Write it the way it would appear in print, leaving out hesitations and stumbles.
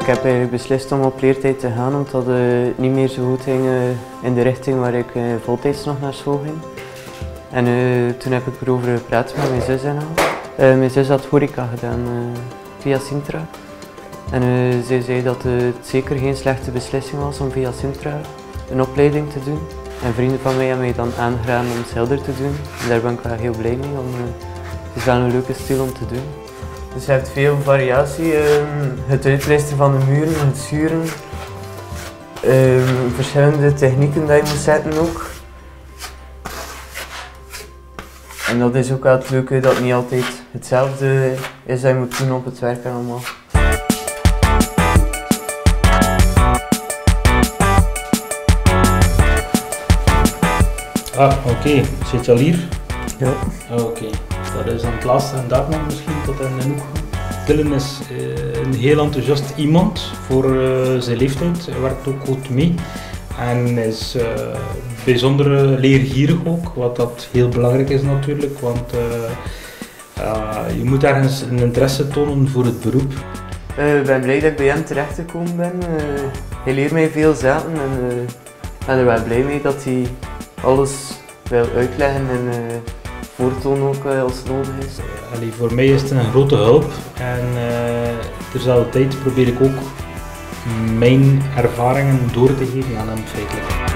Ik heb eigenlijk beslist om op leertijd te gaan omdat het niet meer zo goed ging in de richting waar ik voltijds nog naar school ging. En toen heb ik erover gepraat met mijn zus en al. Mijn zus had horeca gedaan via Sintra. En zij zei dat het zeker geen slechte beslissing was om via Sintra een opleiding te doen. En vrienden van mij hebben mij dan aangeraden om hetzelfde te doen. En daar ben ik wel heel blij mee, want het is wel een leuke stil om te doen. Dus je hebt veel variatie, het uitlijsten van de muren, het schuren, verschillende technieken die je moet zetten ook. En dat is ook wel het leuke, dat het niet altijd hetzelfde is dat je moet doen op het werk en allemaal. Oké. Zit je al hier? Ja. Oké. Dat is dan het laatste en daar nog misschien tot in de hoek. Dylan is een heel enthousiast iemand voor zijn leeftijd. Hij werkt ook goed mee en is bijzonder leergierig ook, wat dat heel belangrijk is natuurlijk, want je moet ergens een interesse tonen voor het beroep. Ik ben blij dat ik bij hem terechtgekomen ben. Hij leert mij veel zaken en ik ben er wel blij mee dat hij alles wil uitleggen en voortonen ook als het nodig is. Voor mij is het een grote hulp en terzelfde tijd probeer ik ook mijn ervaringen door te geven aan hem feitelijk.